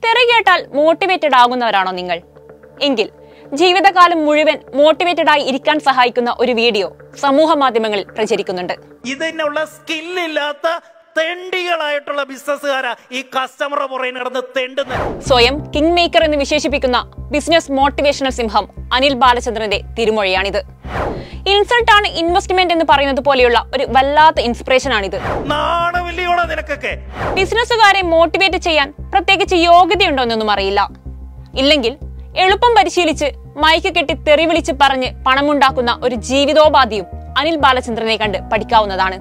തെറി കേട്ടാൽ മോട്ടിവേറ്റഡ് ആകുന്നവരാണോ നിങ്ങൾ? എങ്കിൽ ജീവിതകാലം മുഴുവൻ മോട്ടിവേറ്റഡ് ആയി ഇരിക്കാൻ സഹായിക്കുന്ന ഒരു വീഡിയോ സമൂഹ മാധ്യമങ്ങളിൽ പ്രചരിക്കുന്നുണ്ട്. ഇതിനുള്ള സ്കില്ലില്ലാത്ത തെണ്ടികളായിട്ടുള്ള ബിസിനസ്സുകാരാ ഈ കസ്റ്റമറുടെ പുറകെ നടന്ന് തെണ്ടുന്നത്. സ്വയം കിങ് മേക്കർ എന്ന് വിശേഷിപ്പിക്കുന്ന ബിസിനസ് മോട്ടിവേഷണൽ സിംഹം അനിൽ ബാലചന്ദ്രന്റെ തിരുമൊഴിയാണിത്. ഇൻസൾട്ട് ആണ് ഇൻവെസ്റ്റ്മെന്റ് എന്ന് പറയുന്നത് പോലെയുള്ള ഒരു വല്ലാത്ത ഇൻസ്പിറേഷൻ ആണിത്. ബിസിനസ്സുകാരെ മോട്ടിവേറ്റ് ചെയ്യാൻ പ്രത്യേകിച്ച് യോഗ്യതയുണ്ടോ എന്നൊന്നും അറിയില്ല. ഇല്ലെങ്കിൽ എളുപ്പം പരിശീലിച്ച് മൈക്ക് കെട്ടി തെറി വിളിച്ച് പറഞ്ഞ് പണമുണ്ടാക്കുന്ന ഒരു ജീവിതോപാധിയും അനിൽ ബാലചന്ദ്രനെ കണ്ട് പഠിക്കാവുന്നതാണ്.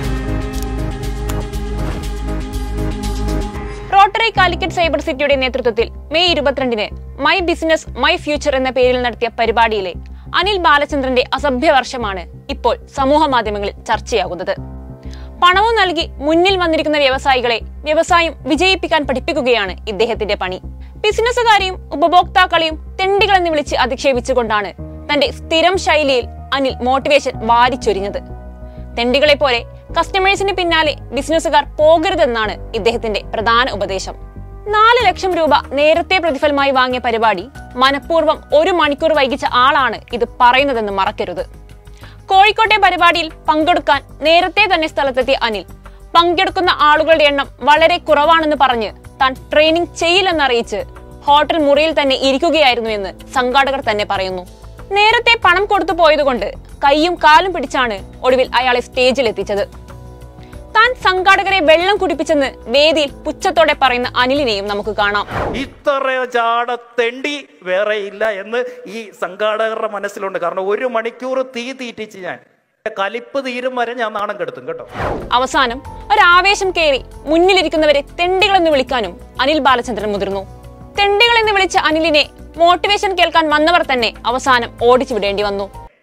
റോട്ടറി കാലിക്കറ്റ് സൈബർ സിറ്റിയുടെ നേതൃത്വത്തിൽ മെയ് 22-ന് മൈ ബിസിനസ് മൈ ഫ്യൂച്ചർ എന്ന പേരിൽ നടത്തിയ പരിപാടിയിലെ അനിൽ ബാലചന്ദ്രന്റെ അസഭ്യവർഷമാണ് ഇപ്പോൾ സമൂഹ മാധ്യമങ്ങളിൽ ചർച്ചയാകുന്നത്. പണവും നൽകി മുന്നിൽ വന്നിരിക്കുന്ന വ്യവസായികളെ വ്യവസായം വിജയിപ്പിക്കാൻ പഠിപ്പിക്കുകയാണ് ഇദ്ദേഹത്തിന്റെ പണി. ബിസിനസ്സുകാരെയും ഉപഭോക്താക്കളെയും തെണ്ടികളെന്ന് വിളിച്ച് അധിക്ഷേപിച്ചുകൊണ്ടാണ് തന്റെ സ്ഥിരം ശൈലിയിൽ അനിൽ മോട്ടിവേഷൻ വാരിച്ചൊരിഞ്ഞത്. തെണ്ടികളെ പോലെ കസ്റ്റമേഴ്സിന് പിന്നാലെ ബിസിനസ്സുകാർ പോകരുതെന്നാണ് ഇദ്ദേഹത്തിന്റെ പ്രധാന ഉപദേശം. 4 ലക്ഷം രൂപ നേരത്തെ പ്രതിഫലമായി വാങ്ങിയ പരിപാടി മനഃപൂർവ്വം 1 മണിക്കൂർ വൈകിച്ച ആളാണ് ഇത് പറയുന്നതെന്ന് മറക്കരുത്. കോഴിക്കോട്ടെ പരിപാടിയിൽ പങ്കെടുക്കാൻ നേരത്തെ തന്നെ സ്ഥലത്തെത്തിയ അനിൽ പങ്കെടുക്കുന്ന ആളുകളുടെ എണ്ണം വളരെ കുറവാണെന്ന് പറഞ്ഞ് താൻ ട്രെയിനിങ് ചെയ്യില്ലെന്നറിയിച്ച് ഹോട്ടൽ മുറിയിൽ തന്നെ ഇരിക്കുകയായിരുന്നു എന്ന് സംഘാടകർ തന്നെ പറയുന്നു. നേരത്തെ പണം കൊടുത്തു പോയതുകൊണ്ട് കൈയും കാലും പിടിച്ചാണ് ഒടുവിൽ അയാളെ സ്റ്റേജിൽ എത്തിച്ചത്. താൻ സംഘാടകരെ വെള്ളം കുടിപ്പിച്ചെന്ന് വേദിയിൽ പുച്ഛത്തോടെ പറയുന്ന അനിലിനെയും നമുക്ക് കാണാം. ഇത്രയോ ചാട തെണ്ടി വേറെ ഇല്ല എന്ന് ഈ സംഘാടകരുടെ മനസ്സിലുണ്ട്. കാരണം 1 മണിക്കൂർ തീറ്റിച്ച് ഞാൻ കലിപ്പ് തീരും വരെ ഞാൻ നാണം കെടുത്തും കേട്ടോ. അവസാനം ഒരാവേശം കയറി മുന്നിലിരിക്കുന്നവരെ തെണ്ടികളെന്ന് വിളിക്കാനും അനിൽ ബാലചന്ദ്രൻ മുതിർന്നു. തെണ്ടികളെന്ന് വിളിച്ച അനിലിനെ മോട്ടിവേഷൻ കേൾക്കാൻ വന്നവർ തന്നെ അവസാനം ഓടിച്ചു വിടേണ്ടി വന്നു.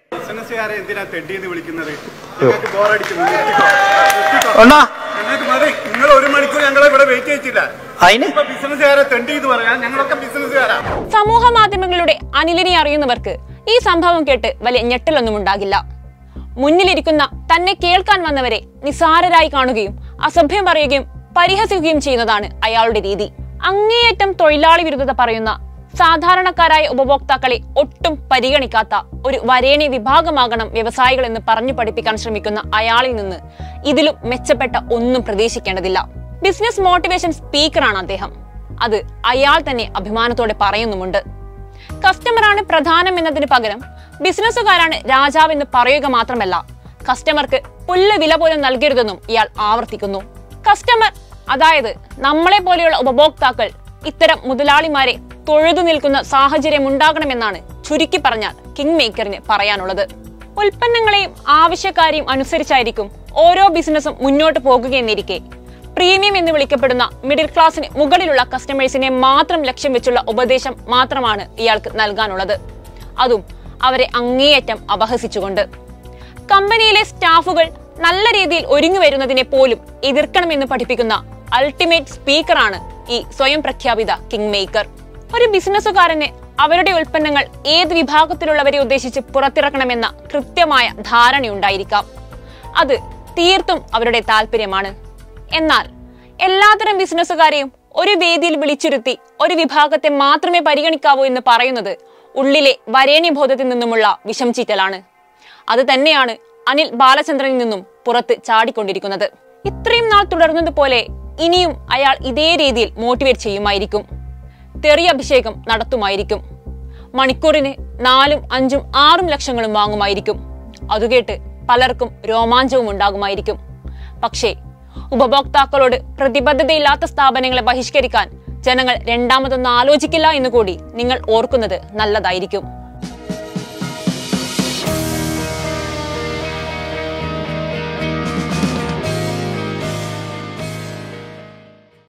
സമൂഹ മാധ്യമങ്ങളുടെ അനിലിനെ അറിയുന്നവർക്ക് ഈ സംഭവം കേട്ട് വലിയ ഞെട്ടലൊന്നും ഉണ്ടാകില്ല. മുന്നിലിരിക്കുന്ന തന്നെ കേൾക്കാൻ വന്നവരെ നിസാരരായി കാണുകയും അസഭ്യം പറയുകയും പരിഹസിക്കുകയും ചെയ്യുന്നതാണ് അയാളുടെ രീതി. അങ്ങേയറ്റം തൊഴിലാളി വിരുദ്ധത പറയുന്ന സാധാരണക്കാരായ ഉപഭോക്താക്കളെ ഒട്ടും പരിഗണിക്കാത്ത ഒരു വരേണ്യ വിഭാഗമാകണം വ്യവസായികൾ എന്ന് പറഞ്ഞു പഠിപ്പിക്കാൻ ശ്രമിക്കുന്ന അയാളിൽ നിന്ന് ഇതിലും മെച്ചപ്പെട്ട ഒന്നും പ്രതീക്ഷിക്കേണ്ടതില്ല. ബിസിനസ് മോട്ടിവേഷൻ സ്പീക്കറാണ് അദ്ദേഹം. അത് അയാൾ തന്നെ അഭിമാനത്തോടെ പറയുന്നുമുണ്ട്. കസ്റ്റമറാണ് പ്രധാനം എന്നതിന് പകരം ബിസിനസ്സുകാരാണ് രാജാവെന്ന് പറയുക മാത്രമല്ല, കസ്റ്റമർക്ക് പുല്ല് വില പോലും നൽകരുതെന്നും ഇയാൾ ആവർത്തിക്കുന്നു. കസ്റ്റമർ, അതായത് നമ്മളെ പോലെയുള്ള ഉപഭോക്താക്കൾ ഇത്തരം മുതലാളിമാരെ തൊഴുതു നിൽക്കുന്ന സാഹചര്യം ഉണ്ടാകണമെന്നാണ് ചുരുക്കി പറഞ്ഞാൽ കിങ് മേക്കറിന് പറയാനുള്ളത്. ഉൽപ്പന്നങ്ങളെയും ആവശ്യക്കാരെയും അനുസരിച്ചായിരിക്കും ഓരോ ബിസിനസ്സും മുന്നോട്ട് പോകുകയെന്നിരിക്കെ പ്രീമിയം എന്ന് വിളിക്കപ്പെടുന്ന മിഡിൽ ക്ലാസിന് മുകളിലുള്ള കസ്റ്റമേഴ്സിനെ മാത്രം ലക്ഷ്യം വെച്ചുള്ള ഉപദേശം മാത്രമാണ് ഇയാൾക്ക് നൽകാനുള്ളത്. അതും അവരെ അങ്ങേയറ്റം അപഹസിച്ചുകൊണ്ട്. കമ്പനിയിലെ സ്റ്റാഫുകൾ നല്ല രീതിയിൽ ഒരുങ്ങി വരുന്നതിനെ പോലും എതിർക്കണമെന്ന് പഠിപ്പിക്കുന്ന അൾട്ടിമേറ്റ് സ്പീക്കറാണ് ഈ സ്വയം പ്രഖ്യാപിത കിങ് മേക്കർ. ഒരു ബിസിനസ്സുകാരന് അവരുടെ ഉൽപ്പന്നങ്ങൾ ഏത് വിഭാഗത്തിലുള്ളവരെ ഉദ്ദേശിച്ച് പുറത്തിറക്കണമെന്ന കൃത്യമായ ധാരണയുണ്ടായിരിക്കാം. അത് തീർത്തും അവരുടെ താല്പര്യമാണ്. എന്നാൽ എല്ലാത്തരം ബിസിനസ്സുകാരെയും ഒരു വേദിയിൽ വിളിച്ചിരുത്തി ഒരു വിഭാഗത്തെ മാത്രമേ പരിഗണിക്കാവൂ എന്ന് പറയുന്നത് ഉള്ളിലെ വരേണ്യബോധത്തിൽ നിന്നുമുള്ള വിഷം ചീറ്റലാണ്. അത് തന്നെയാണ് അനിൽ ബാലചന്ദ്രനിൽ നിന്നും പുറത്ത് ചാടിക്കൊണ്ടിരിക്കുന്നത്. ഇത്രയും നാൾ തുടർന്നതുപോലെ ഇനിയും അയാൾ ഇതേ രീതിയിൽ മോട്ടിവേറ്റ് ചെയ്യുമായിരിക്കും. തെറി അഭിഷേകം നടത്തുമായിരിക്കും. മണിക്കൂറിന് 4, 5, 6 ലക്ഷങ്ങളും വാങ്ങുമായിരിക്കും. അതുകേട്ട് പലർക്കും രോമാഞ്ചവും ഉണ്ടാകുമായിരിക്കും. പക്ഷേ ഉപഭോക്താക്കളോട് പ്രതിബദ്ധതയില്ലാത്ത സ്ഥാപനങ്ങളെ ബഹിഷ്കരിക്കാൻ ജനങ്ങൾ രണ്ടാമതൊന്നും ആലോചിക്കില്ല എന്നുകൂടി നിങ്ങൾ ഓർക്കുന്നത് നല്ലതായിരിക്കും.